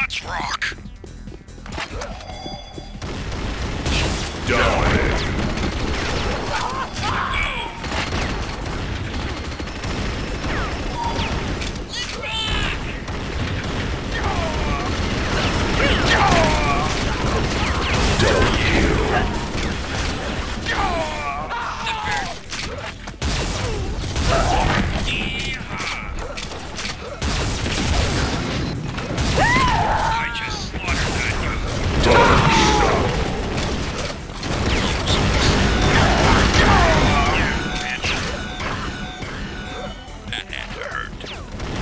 Let's rock. Die. I just slaughtered that guy. That had to hurt.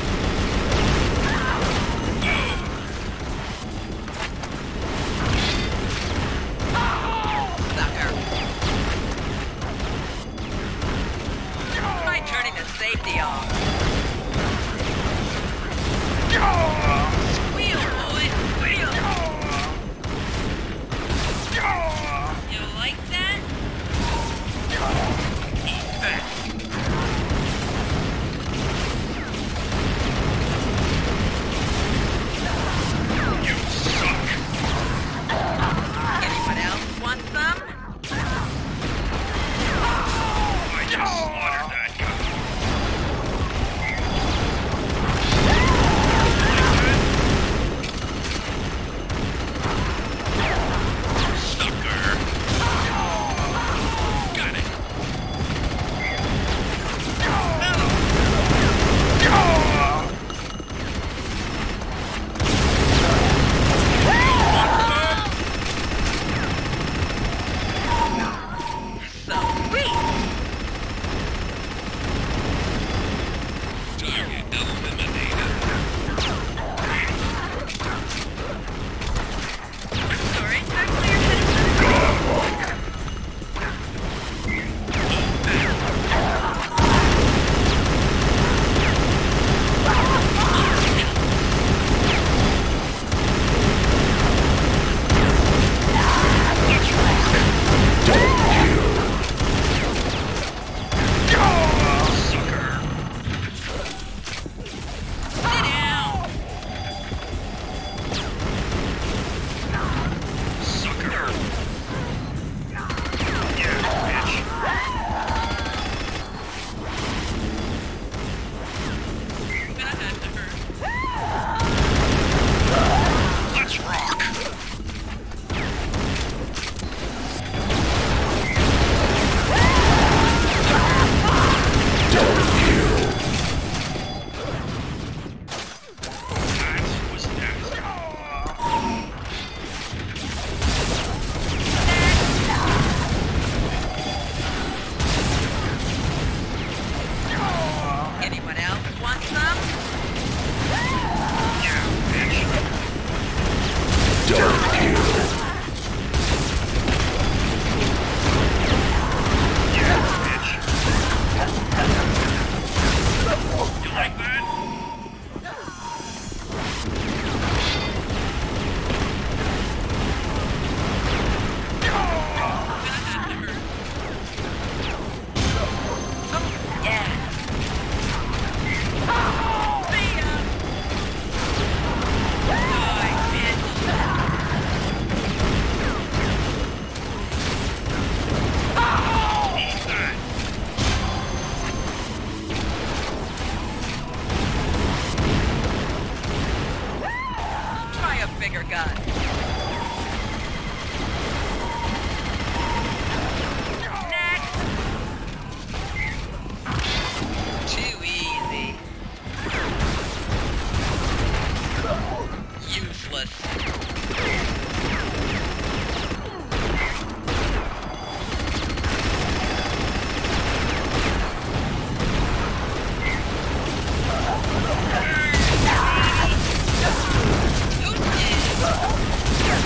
Try turning the safety off. Squeal, boy, squeal. You like that? Eat that. You suck. Anyone else want some? I just slaughtered that guy. Sucker. Got it. Sweet. Target eliminated. Sorry, I'm clear. Sucker. Sit down. Sucker. Yeah, bitch. That had to hurt. Let's rock. That was nasty. Anyone else want some? Yeah, bitch. Yeah, bitch. You like that? Yeah. See ya. Die, bitch. Eat that. Try a bigger gun. Next. Too easy. Useless. Who did?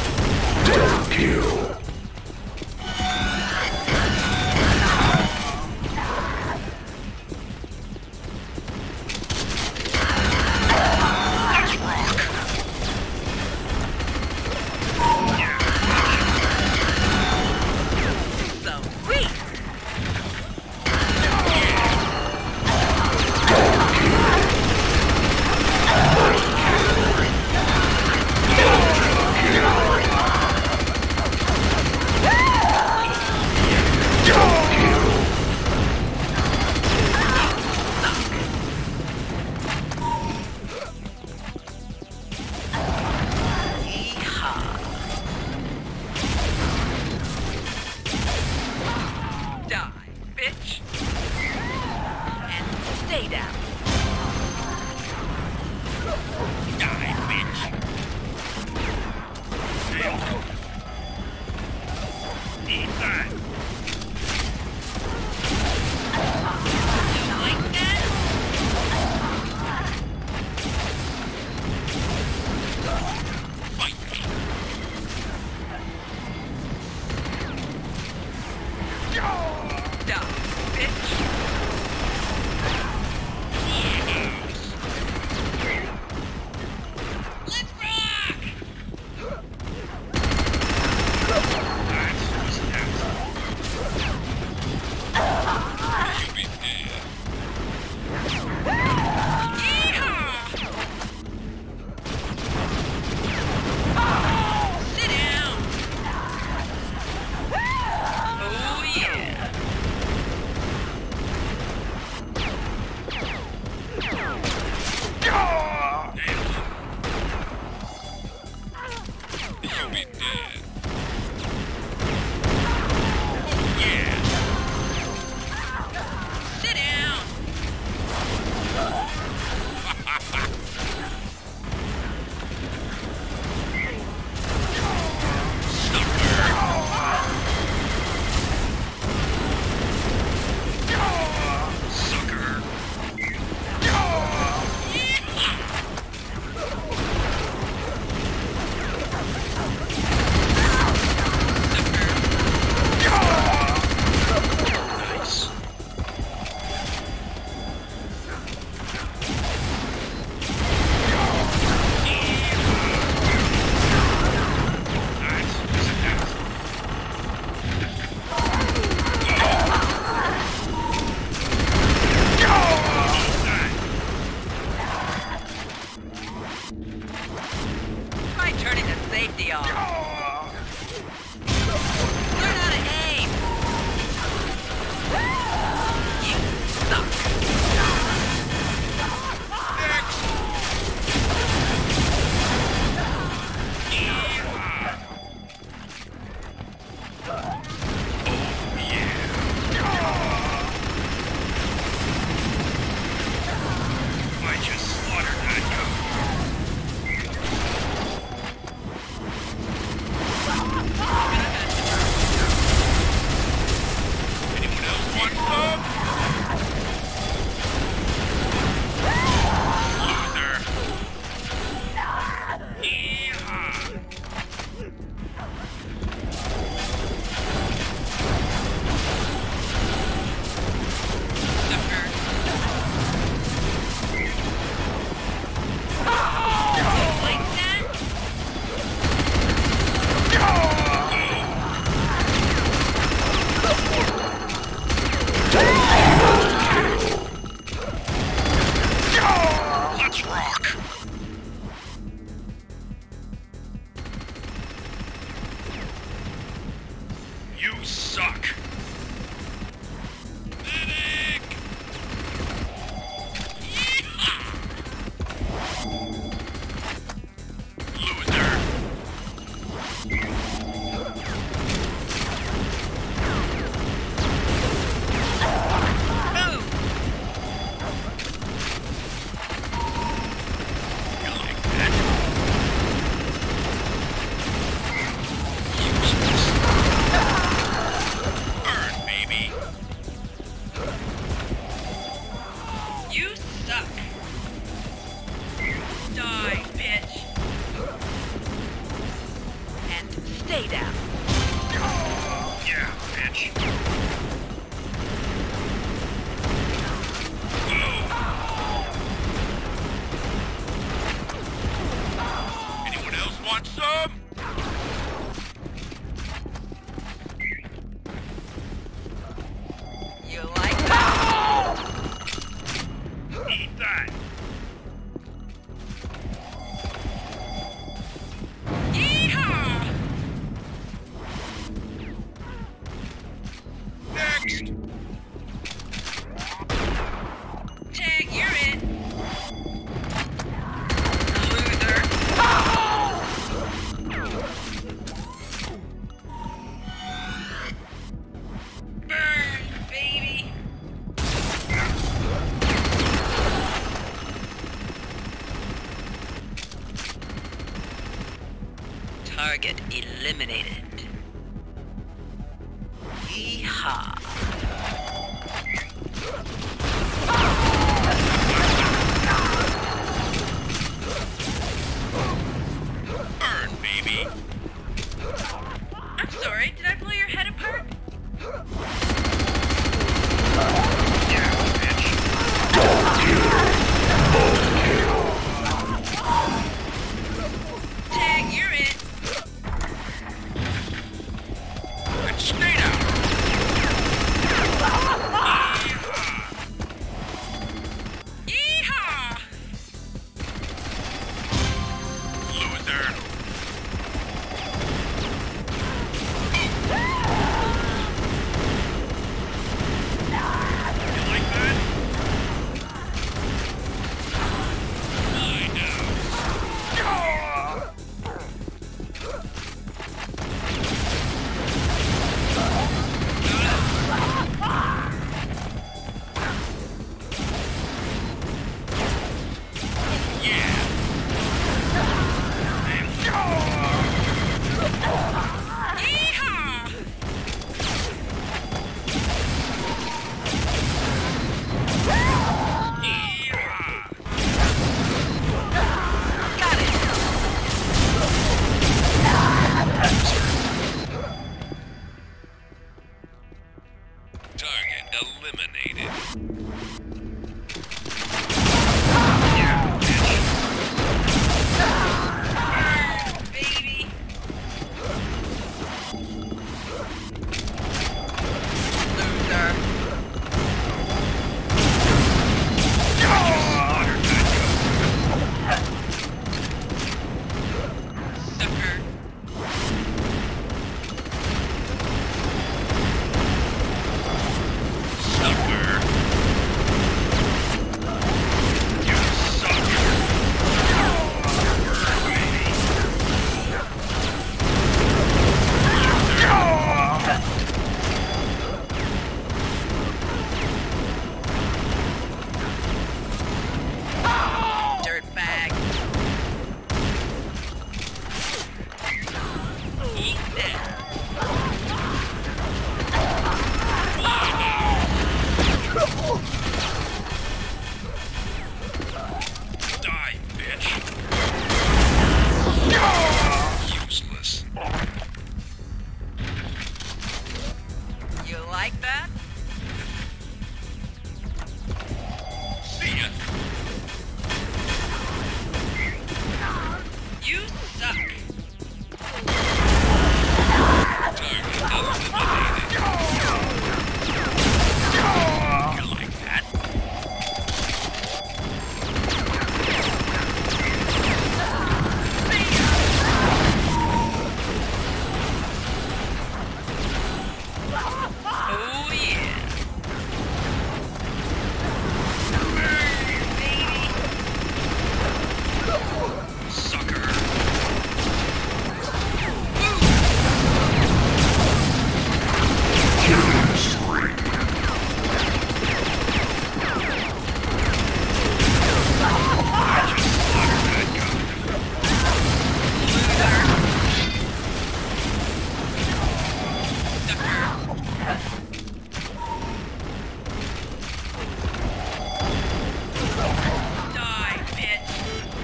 You'll be dead. Yeah. Sit down. Sucker. Nice. Nice. Sit down. Try turning the safety off. Learn how to aim. You suck. I just slaughtered that guy. Anyone else want some? Loser. Yeehaw. Sucker. Like that? Let's rock. You suck. Medic! Yeehaw! Loser. Boom. You like that? Useless. Burn, baby. You suck. Die, bitch. And stay down. Yeah, bitch. Anyone else want some? You like that? Eat that. Yeehaw! Next. Tag, you're it. Loser. Burn, baby. Target eliminated. Yeehaw. Burn, baby. I'm sorry, did I blow your head apart? Yeah, bitch. Tag, you're it. And stay down. Yeehaw. Yeehaw! Loser. Suck. You like that? Oh yeah. Burn, baby. Sucker. Die, bitch.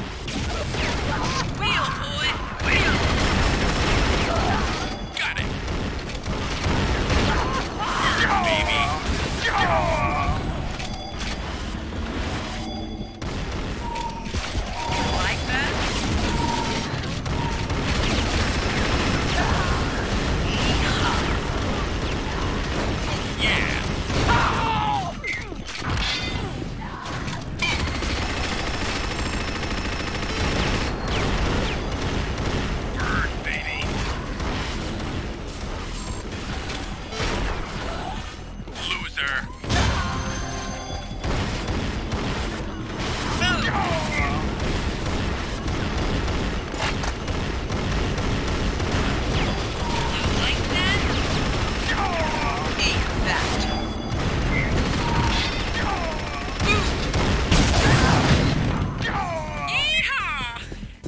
Wheel, boy. Wheel. Got it. Baby. Like that? Yeah. Burn, baby. Loser. You like that? Eat that. Yeehaw!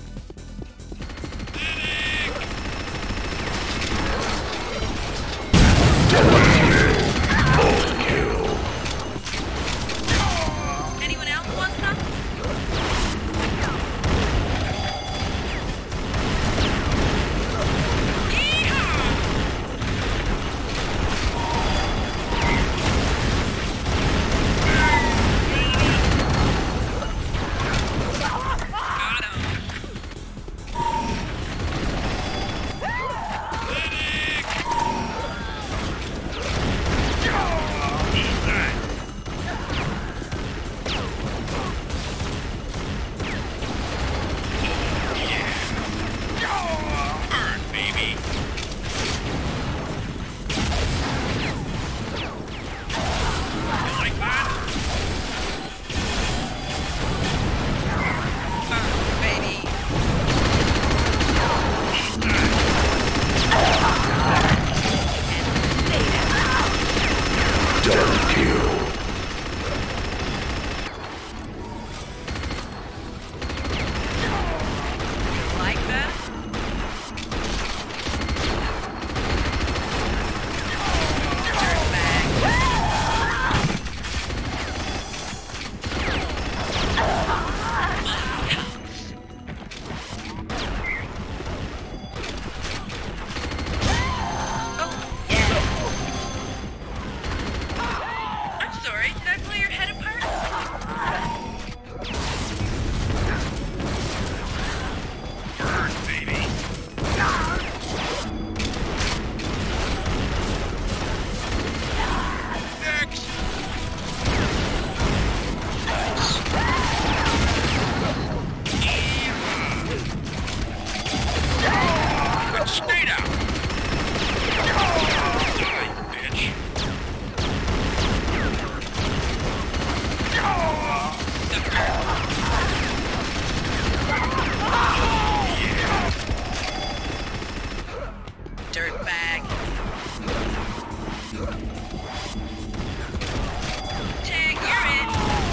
Anyone else want some? Yeehaw! Got him. Eat that. Yeah. Burn, baby. You like that? Burn, baby. Eat that. Like that? I'm sorry, did I blow your head apart? Burn, baby. Next. But stay down. Die, bitch. Dirtbag. Tag, you're it.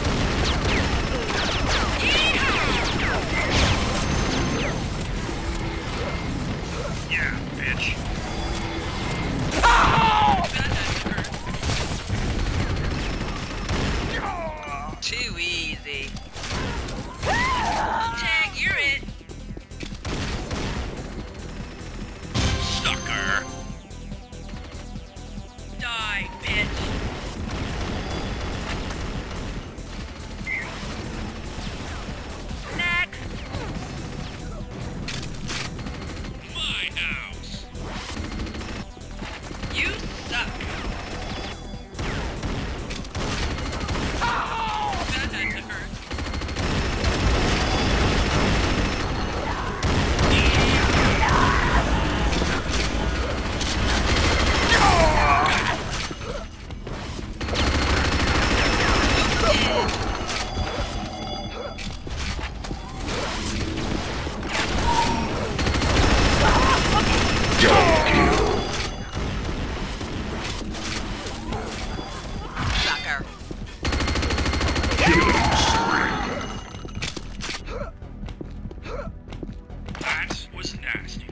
Yeehaw! Yeah, bitch. Too easy. Tag, you're it. Sucker. Die, bitch. Next. was nasty.